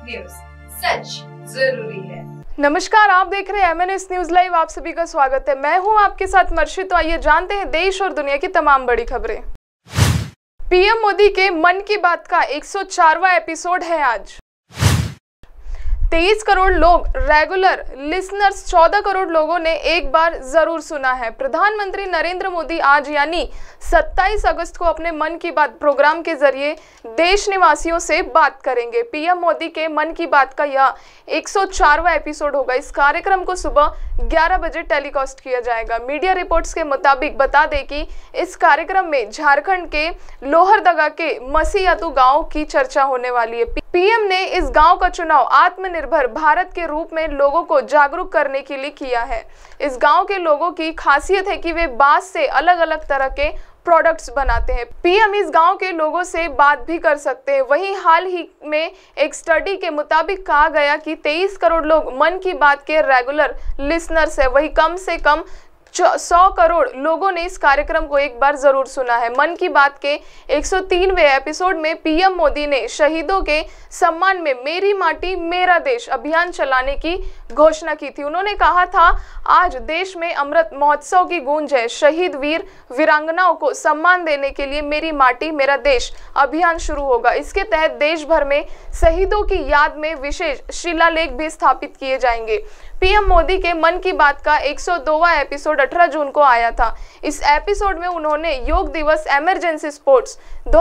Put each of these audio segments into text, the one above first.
News, सच जरूरी है। नमस्कार, आप देख रहे हैं MNS न्यूज लाइव। आप सभी का स्वागत है। मैं हूं आपके साथ मर्शिद। तो आइए जानते हैं देश और दुनिया की तमाम बड़ी खबरें। पीएम मोदी के मन की बात का 104वां एपिसोड है आज। 23 करोड़ लोग रेगुलर लिसनर्स, 14 करोड़ लोगों ने एक बार जरूर सुना है। प्रधानमंत्री नरेंद्र मोदी आज यानी 27 अगस्त को अपने मन की बात प्रोग्राम के जरिए देश निवासियों से बात करेंगे। पीएम मोदी के मन की बात का यह 104वां एपिसोड होगा। इस कार्यक्रम को सुबह 11 बजे टेलीकास्ट किया जाएगा। मीडिया रिपोर्ट्स के मुताबिक बता दें कि इस कार्यक्रम में झारखंड के लोहरदगा के मसीयातू गांव की चर्चा होने वाली है। पीएम ने इस गांव का चुनाव आत्मनिर्भर भारत के रूप में लोगों को जागरूक करने के लिए किया है। इस गांव के लोगों की खासियत है कि वे बांस से अलग अलग तरह के प्रोडक्ट्स बनाते हैं। पीएम इस गांव के लोगों से बात भी कर सकते हैं। वहीं हाल ही में एक स्टडी के मुताबिक कहा गया कि 23 करोड़ लोग मन की बात के रेगुलर लिसनर्स है। वहीं कम से कम 100 करोड़ लोगों ने इस कार्यक्रम को एक बार जरूर सुना है। मन की बात के 103वें एपिसोड में पीएम मोदी ने शहीदों के सम्मान में मेरी माटी मेरा देश अभियान चलाने की घोषणा की थी। उन्होंने कहा था, आज देश में अमृत महोत्सव की गूंज है। शहीद वीर वीरांगनाओं को सम्मान देने के लिए मेरी माटी मेरा देश अभियान शुरू होगा। इसके तहत देश भर में शहीदों की याद में विशेष शिलालेख भी स्थापित किए जाएंगे। पीएम मोदी के मन की बात का 102वां एपिसोड 18 जून को आया था। इस एपिसोड में उन्होंने योग दिवस, इमरजेंसी स्पोर्ट्स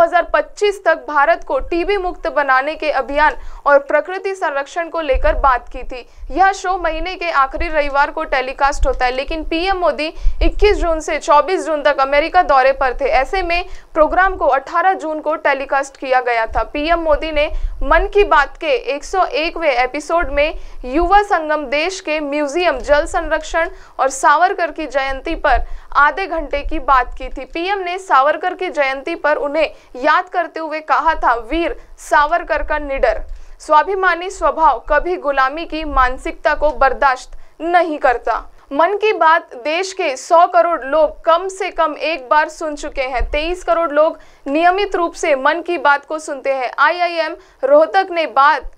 2025 तक भारत को टीबी मुक्त बनाने के अभियान और प्रकृति संरक्षण को लेकर बात की थी। यह शो महीने के आखिरी रविवार को टेलीकास्ट होता है, लेकिन पीएम मोदी 21 जून से 24 जून तक अमेरिका दौरे पर थे। ऐसे में प्रोग्राम को 18 जून को टेलीकास्ट किया गया था। पीएम मोदी ने मन की बात के 101वें एपिसोड में युवा संगम, देश के म्यूजियम, जल संरक्षण और सावरकर की जयंती पर आधे घंटे की बात की थी। पीएम ने सावरकर की जयंती पर उन्हें याद करते हुए कहा था, वीर सावरकर का निडर स्वाभिमानी स्वभाव कभी गुलामी की मानसिकता को बर्दाश्त नहीं करता। मन की बात देश के 100 करोड़ लोग कम से कम एक बार सुन चुके हैं। 23 करोड़ लोग नियमित रूप से मन की बात को सुनते हैं। IIM रोहतक ने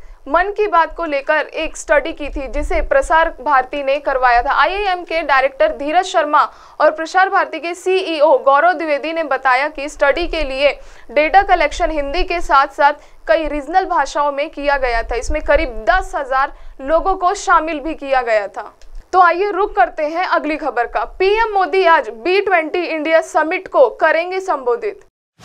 मन की बात को लेकर एक स्टडी की थी, जिसे प्रसार भारती ने करवाया था। IIM के डायरेक्टर धीरज शर्मा और प्रसार भारती के CEO गौरव द्विवेदी ने बताया कि स्टडी के लिए डेटा कलेक्शन हिंदी के साथ साथ कई रीजनल भाषाओं में किया गया था। इसमें करीब 10,000 लोगों को शामिल भी किया गया था। तो आइए रुक करते हैं अगली खबर का। पीएम मोदी आज B20 इंडिया समिट को करेंगे संबोधित।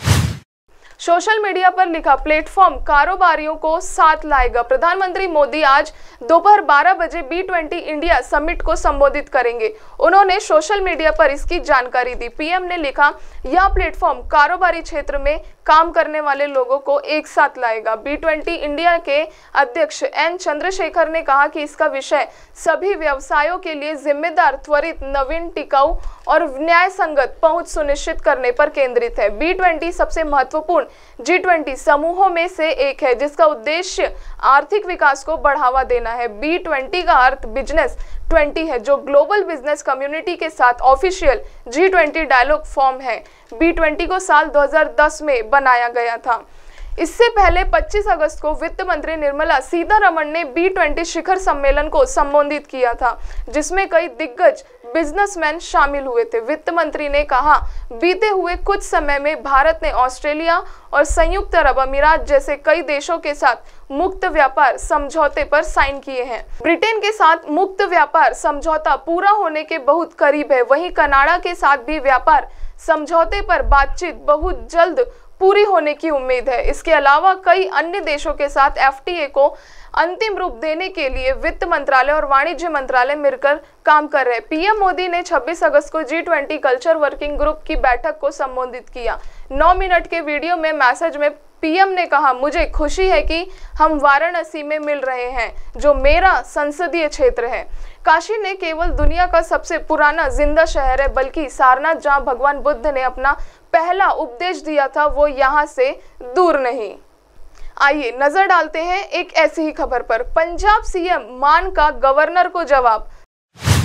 सोशल मीडिया पर लिखा प्लेटफॉर्म कारोबारियों को साथ लाएगा। प्रधानमंत्री मोदी आज दोपहर 12 बजे B20 इंडिया समिट को संबोधित करेंगे। उन्होंने सोशल मीडिया पर इसकी जानकारी दी। पीएम ने लिखा, यह प्लेटफॉर्म कारोबारी क्षेत्र में काम करने वाले लोगों को एक साथ लाएगा। B20 इंडिया के अध्यक्ष N चंद्रशेखर ने कहा कि इसका विषय सभी व्यवसायों के लिए जिम्मेदार, त्वरित, नवीन, टिकाऊ और न्याय संगत पहुंच सुनिश्चित करने पर केंद्रित है। B20 सबसे महत्वपूर्ण G20 समूहों में से एक है, जिसका उद्देश्य आर्थिक विकास को बढ़ावा देना है। B20 का अर्थ बिजनेस 20 है, जो ग्लोबल बिजनेस कम्युनिटी के साथ ऑफिशियल G20 डायलॉग फॉर्म है। B20 को साल 2010 में बनाया गया था। इससे पहले 25 अगस्त को वित्त मंत्री निर्मला सीतारमण ने B20 शिखर सम्मेलन को संबोधित किया था, जिसमें कई दिग्गज बिजनेसमैन शामिल हुए थे। वित्त मंत्री ने कहा, बीते हुए कुछ समय में भारत ने ऑस्ट्रेलिया और संयुक्त अरब अमीरात जैसे कई देशों के साथ मुक्त व्यापार समझौते पर साइन किए हैं। ब्रिटेन के साथ मुक्त व्यापार समझौता पूरा होने के बहुत करीब है। वहीं कनाडा के साथ भी व्यापार समझौते पर बातचीत बहुत जल्द पूरी होने की उम्मीद है। इसके अलावा कई अन्य देशों के साथ FTA को अंतिम रूप देने के लिए वित्त मंत्रालय और वाणिज्य मंत्रालय मिलकर काम कर रहे हैं। पीएम मोदी ने 26 अगस्त को G20 कल्चर वर्किंग ग्रुप की बैठक को संबोधित किया। 9 मिनट के वीडियो में मैसेज में पीएम ने कहा, मुझे खुशी है कि हम वाराणसी में मिल रहे हैं, जो मेरा संसदीय क्षेत्र है। काशी ने केवल दुनिया का सबसे पुराना जिंदा शहर है, बल्कि सारनाथ, जहां भगवान बुद्ध ने अपना पहला उपदेश दिया था, वो यहाँ से दूर नहीं। आइए नजर डालते हैं एक ऐसी ही खबर पर। पंजाब CM मान का गवर्नर को जवाब।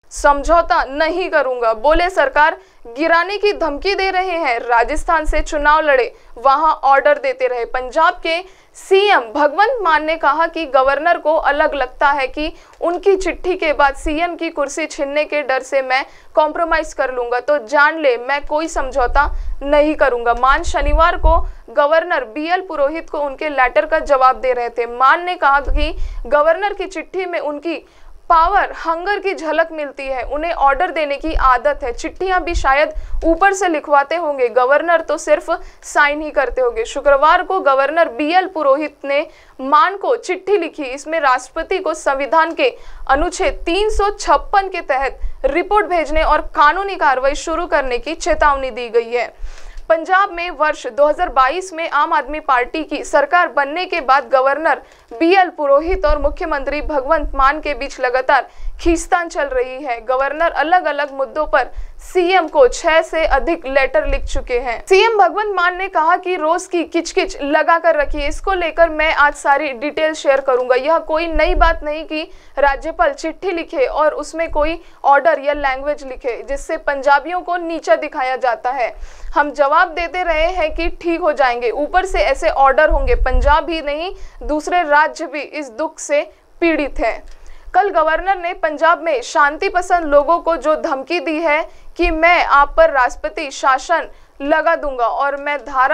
समझौता नहीं करूंगा, बोले सरकार गिराने की धमकी दे रहे हैं। राजस्थान से चुनाव लड़े, वहां ऑर्डर देते रहे। पंजाब के सीएम भगवंत मान ने कहा कि गवर्नर को अलग लगता है कि उनकी चिट्ठी के बाद सीएम की कुर्सी छीनने के डर से मैं कॉम्प्रोमाइज कर लूंगा, तो जान ले मैं कोई समझौता नहीं करूंगा। मान शनिवार को गवर्नर बीएल पुरोहित को उनके लेटर का जवाब दे रहे थे। मान ने कहा कि गवर्नर की चिट्ठी में उनकी पावर हंगर की झलक मिलती है, उन्हें ऑर्डर देने की आदत है। चिट्ठियां भी शायद ऊपर से लिखवाते होंगे, गवर्नर तो सिर्फ साइन ही करते होंगे। शुक्रवार को गवर्नर बीएल पुरोहित ने मान को चिट्ठी लिखी। इसमें राष्ट्रपति को संविधान के अनुच्छेद 356 के तहत रिपोर्ट भेजने और कानूनी कार्रवाई शुरू करने की चेतावनी दी गई है। पंजाब में वर्ष 2022 में आम आदमी पार्टी की सरकार बनने के बाद गवर्नर बीएल पुरोहित और मुख्यमंत्री भगवंत मान के बीच लगातार खींचतान चल रही है। गवर्नर अलग अलग मुद्दों पर सीएम को 6 से अधिक लेटर लिख चुके हैं। सीएम भगवंत मान ने कहा कि रोज की किचकिच लगा कर रखिए, इसको लेकर मैं आज सारी डिटेल शेयर करूंगा। यह कोई नई बात नहीं कि राज्यपाल चिट्ठी लिखे और उसमें कोई ऑर्डर या लैंग्वेज लिखे जिससे पंजाबियों को नीचा दिखाया जाता है। हम जवाब देते रहे हैं कि ठीक हो जाएंगे, ऊपर से ऐसे ऑर्डर होंगे। पंजाब ही नहीं, दूसरे राज्य भी इस दुख से पीड़ित है। कल गवर्नर ने पंजाब में शांति पसंद लोगों को जो धमकी दी है कि मैं आप पर राष्ट्रपति शासन लगा दूंगा और मैं धारा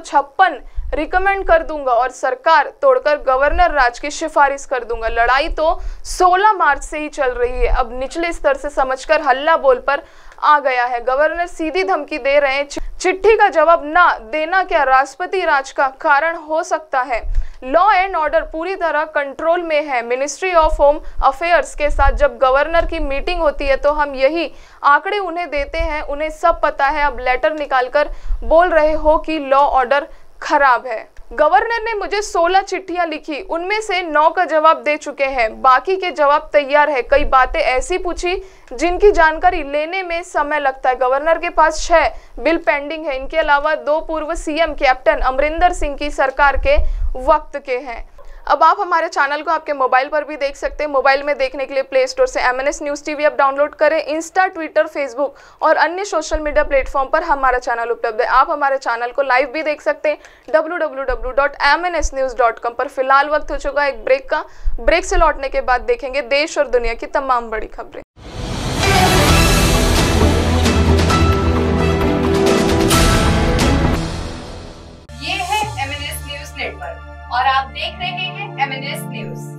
356 रिकमेंड कर दूंगा और सरकार तोड़कर गवर्नर राज की सिफारिश कर दूंगा। लड़ाई तो 16 मार्च से ही चल रही है, अब निचले स्तर से समझकर हल्ला बोल पर आ गया है। गवर्नर सीधी धमकी दे रहे हैं, चिट्ठी का जवाब ना देना क्या राष्ट्रपति राज का कारण हो सकता है। लॉ एंड ऑर्डर पूरी तरह कंट्रोल में है। मिनिस्ट्री ऑफ होम अफेयर्स के साथ जब गवर्नर की मीटिंग होती है तो हम यही आंकड़े उन्हें देते हैं, उन्हें सब पता है। अब लेटर निकालकर बोल रहे हो कि लॉ ऑर्डर खराब है। गवर्नर ने मुझे 16 चिट्ठियां लिखी, उनमें से 9 का जवाब दे चुके हैं, बाकी के जवाब तैयार है। कई बातें ऐसी पूछी जिनकी जानकारी लेने में समय लगता है। गवर्नर के पास 6 बिल पेंडिंग है, इनके अलावा 2 पूर्व सीएम कैप्टन अमरिंदर सिंह की सरकार के वक्त के हैं। अब आप हमारे चैनल को आपके मोबाइल पर भी देख सकते हैं। मोबाइल में देखने के लिए प्ले स्टोर से MNS news TV app download करें। इंस्टा, ट्विटर, फेसबुक और अन्य सोशल मीडिया प्लेटफॉर्म पर हमारा चैनल उपलब्ध है। आप हमारे चैनल को लाइव भी देख सकते हैं www.mnsnews.com पर। फिलहाल वक्त हो चुका है एक ब्रेक का। ब्रेक से लौटने के बाद देखेंगे देश और दुनिया की तमाम बड़ी खबरें। ये है MNS न्यूज़ नेटवर्क और आप देख रहे हैं MNS न्यूज़।